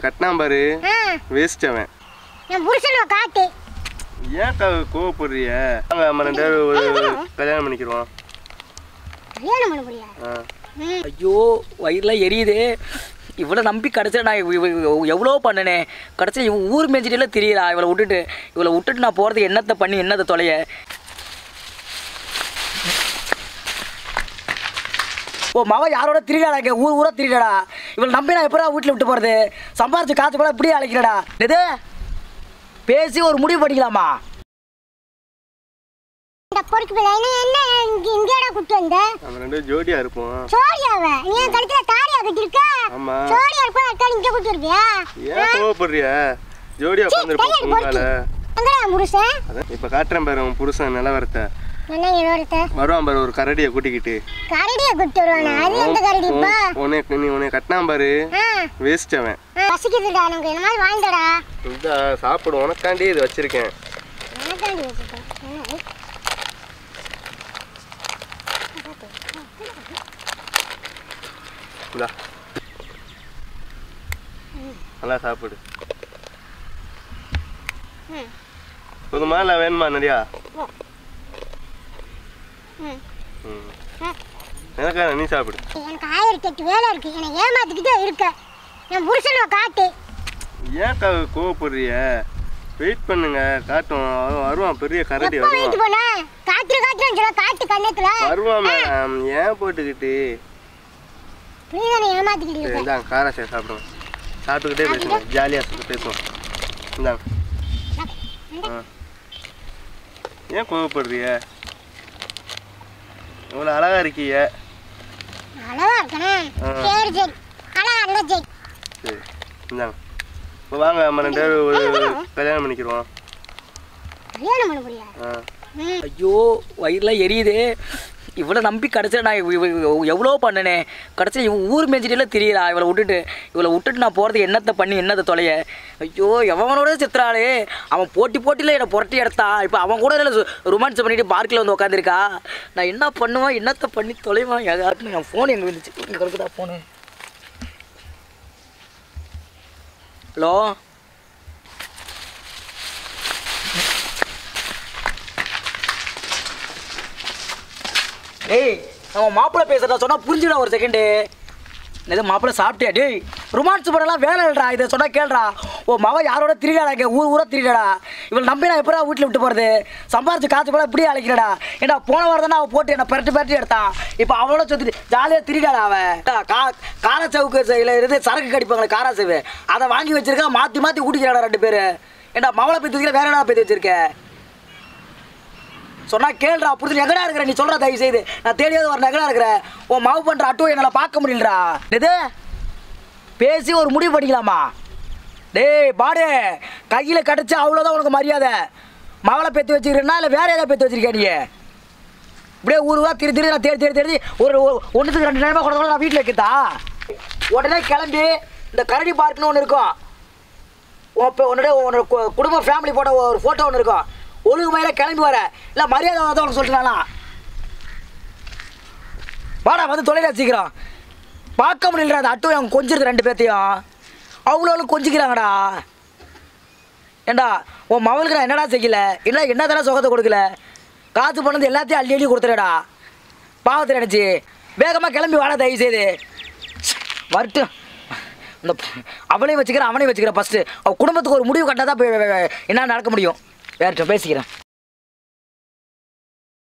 கட்டினா பாரு வேஸ்ட் அவன். என் புருஷனை காட்டு. ஏன் கோவப்படுறிய? நம்ம 2 பேரும் கல்யாணம் பண்ணிக்கிறோம். கல்யாணம் பண்ண போறியா? ஐயோ வயிறுலாம் எரியுது. இவ்வளோ நம்பி கடைசியில் நான் எவ்வளோ பண்ணனே. கடைசியில் இவன் ஊர் மேய்ச்சிட்டே தெரியலா. இவளை விட்டுட்டு நான் போகிறது என்னத்தை பண்ணி என்னத்தை தொலைய. ஓ மகன் யாரோட திரியாடா, இங்கே ஊராக திரியாடா. இவளை நம்பி நான் எப்போ வீட்டில் விட்டு போகிறது? சம்பாரிச்சு காசு கூட இப்படியே அழைக்கிறடா. எது பேசி ஒரு முடிவு பண்ணிக்கலாமா? இந்த பொறுக்கு பிள்ளை என்ன இங்கேடா கூட்டி வந்த? நம்ம 2 ஜோடியா இருப்போம். ஜோடியாவ? நீ என் கழுத்துல தாலியா கட்டிருக்க? ஆமா. ஜோடியா இருப்பா அக்கா இங்க கூட்டி வருவியா? ஏன் கோவப்படுறிய? ஜோடியா உட்கார்ந்திருப்போம் உங்களால. அங்கடா புருஷன். இப்ப காட்டுறேன் பாரு உன் புருஷன் நிலவரத்தை. என்ன நிலவரத்தை? வருவான் பாரு ஒரு கரடியை கூட்டிக்கிட்டு. கரடியை கூட்டி வருவானா? அது எந்த கரடி பா? உன்னை கட்டினா பாரு வேஸ்ட் அவன். பசிக்குதுடா, நமக்கு என்ன மாதிரி வாங்கிடா. இந்த சாப்பிடு, உனக்காண்டி இது வச்சிருக்கேன். உனக்காண்டி வச்சிருக்கேன். இந்தா நல்லா சாப்பிடு. போதுமா இல்லை வேணுமா நிறையா? எனக்கா நீ சாப்பிடு. எனக்கு 1008 வேலை இருக்கு. எனக்கு ஏமாத்திக்கிட்டே இருக்க. என் புருஷனை காட்டு. ஏன் கோவப்படுறிய? வெயிட் பண்ணுங்க, காட்டும். வருவான் பெரிய கரடி வருவான். வெயிட் பண்ண காத்துறேன்னு சொல்ல காட்டு கண்ணத்துல வருவான் மேடம். ஏன் போட்டுக்கிட்டு நீதானே ஏமாத்திக்கிட்டு இருக்க. இந்தாங்க காராசே சாப்பிடுவோம். சாப்பிட்டுக்கிட்டே பேசுவோம், ஜாலியாக பேசுவோம். இந்தாங்க. ஏன் கோவப்படுறிய? இவ்வளோ அழகா இருக்கீங்க. அழகா இருக்கணும். சரி சரி அழகா இருந்தா சரி. சரி இந்தாங்க. இப்போ வாங்க நம்ம 2 பேரும் கல்யாணம் பண்ணிக்கிறோம். கல்யாணம் பண்ண போறியா? ஐயோ வயிறுலாம் எரியுது. இவ்வளோ நம்பி கடைசியில் நான் எவ்வளோ பண்ணனே. கடைசியில் இவன் ஊர் மேய்ச்சிட்டே தெரியலா. இவளை விட்டுட்டு நான் போகிறது என்னத்தை பண்ணி என்னத்தை தொலைய. ஐயோ எவனோட சித்திராளே. அவன் போட்டியில் என்னை புரட்டி எடுத்தான். இப்போ அவன் கூட ரொமான்ஸ் பண்ணிட்டு பார்க்கில் வந்து உட்காந்துருக்கா. நான் என்ன பண்ணுவேன், என்னத்தை பண்ணி தொலைவான். யாருன்னு என் ஃபோன் எங்கே வந்துச்சு? இங்கே இருக்குதா ஃபோனு? ஹலோ டேய், நம்ம மாப்பிள்ளை பேசுறதா சொன்னால் புரிஞ்சுடா ஒரு செகண்டு. எதுவும் மாப்பிள்ளை சாப்பிட்டியா? டேய் ரொமான்ஸ் பண்ணலாம் வேலை இல்லைடா. இதை சொன்னால் கேள்றா. ஓ மகன் யாரோட திரியாடா, இங்கே ஊராக திரியாடா. இவளை நம்பி நான் எப்போ வீட்டில் விட்டு போகிறது? சம்பாரிச்சு காசு கூட இப்படியே அழைக்கிறடா. ஏன்னா போன வாரம் தானே அவள் போட்டு என்னை பெரட்டி எடுத்தான். இப்போ அவளோட சுற்றி ஜாலியாக திரியாடா. அவன் காரச்சவுக்கு இருந்து சரக்கு கடிப்பாங்களே காராசேவு, அதை வாங்கி வச்சிருக்கா. மாற்றி குடிக்கிறாடா 2 பேர். ஏன்னா மவளை பேத்து வச்சுருக்க, வேற என்ன பேத்து வச்சிருக்க? சொன்னா கேள்றா. புரிஞ்சு எங்கடா இருக்கிற நீ சொல்ற? தயவு செய்து நான் தேடியாவது வர எங்கடா இருக்கிற? உன் மாவு பண்ற அட்டோ என்னால் பார்க்க முடியலடா. எது பேசி ஒரு முடிவு பண்ணிக்கலாமா? டேய் பாடு கையில் கிடச்சா அவ்வளோதான் உனக்கு மரியாதை. மவளை பேத்து வச்சுக்கிறேன்னா இல்லை வேற ஏதாவது பேத்து வச்சிருக்கேன்? நீ இப்படியே ஊருவா திரு நான் தேடி ஒரு 1க்கு 2 நேரமாக கொடுத்தா நான் வீட்டில் வைக்கிறதா? உடனே கிளம்பி இந்த கரடி பார்க்குன்னு ஒன்று இருக்கும். உன்னோட குடும்ப ஃபேமிலி போட்ட ஒரு ஃபோட்டோ ஒன்று இருக்கும். ஒழுங்கு மயில கிளம்பி வர, இல்லை மரியாதை தான் உனக்கு சொல்லிட்டுனா வாடா வந்து தொலைல வச்சுக்கிறோம். பார்க்க முடியல அந்த அட்டோ அவங்க கொஞ்சிருக்கு 2 பேர்த்தையும். அவ்வளோ கொஞ்சிக்கிறாங்கடா. ஏண்டா உன் மவளுக்கு நான் என்னடா செய்யலை? என்ன தானே சுகத்தை கொடுக்கல? காசு பண்ணது எல்லாத்தையும் அள்ளி கொடுத்துறடா. பாவத்தை நினச்சி வேகமாக கிளம்பி வாடா தயவு செய்து. வரட்டும் இந்த அவளையும் வச்சுக்கிறேன் அவனையும் வச்சுக்கிறேன். ஃபஸ்ட்டு அவள் குடும்பத்துக்கு ஒரு முடிவு கட்டால் தான் என்ன நடக்க முடியும். வேறு பேசிக்கிறேன்.